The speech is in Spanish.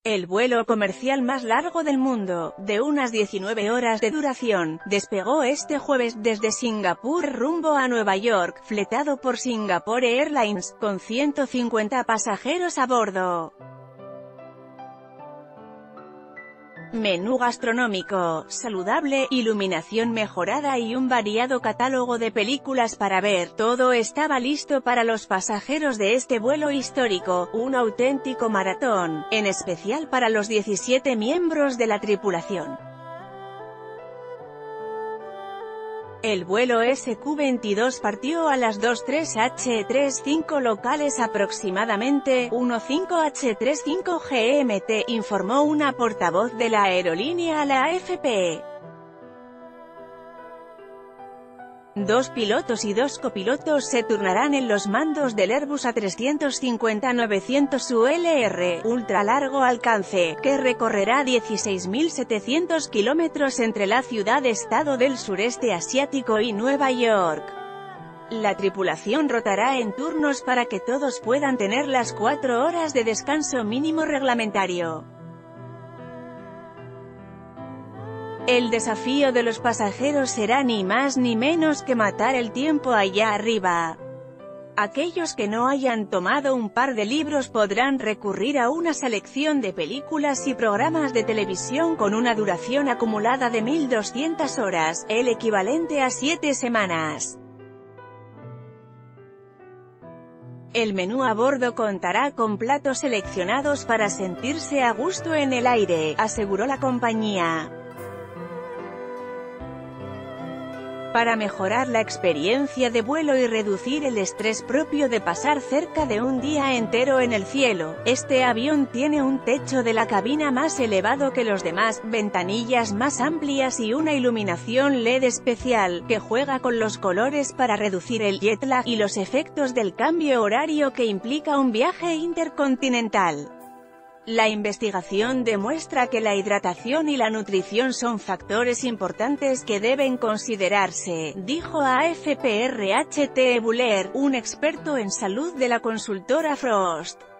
El vuelo comercial más largo del mundo, de unas 19 horas de duración, despegó este jueves desde Singapur rumbo a Nueva York, fletado por Singapore Airlines, con 150 pasajeros a bordo. Menú gastronómico, saludable, iluminación mejorada y un variado catálogo de películas para ver, todo estaba listo para los pasajeros de este vuelo histórico, un auténtico maratón, en especial para los 17 miembros de la tripulación. El vuelo SQ-22 partió a las 2:03 H-35 locales aproximadamente 1:05 H-35 GMT, informó una portavoz de la aerolínea a la AFP. Dos pilotos y dos copilotos se turnarán en los mandos del Airbus A350-900 ULR, ultra largo alcance, que recorrerá 16.700 kilómetros entre la ciudad-estado del sureste asiático y Nueva York. La tripulación rotará en turnos para que todos puedan tener las 4 horas de descanso mínimo reglamentario. El desafío de los pasajeros será ni más ni menos que matar el tiempo allá arriba. Aquellos que no hayan tomado un par de libros podrán recurrir a una selección de películas y programas de televisión con una duración acumulada de 1.200 horas, el equivalente a 7 semanas. El menú a bordo contará con platos seleccionados para sentirse a gusto en el aire, aseguró la compañía. Para mejorar la experiencia de vuelo y reducir el estrés propio de pasar cerca de un día entero en el cielo, este avión tiene un techo de la cabina más elevado que los demás, ventanillas más amplias y una iluminación LED especial, que juega con los colores para reducir el jet lag y los efectos del cambio horario que implica un viaje intercontinental. La investigación demuestra que la hidratación y la nutrición son factores importantes que deben considerarse, dijo a AFP RHT Buller, un experto en salud de la consultora Frost.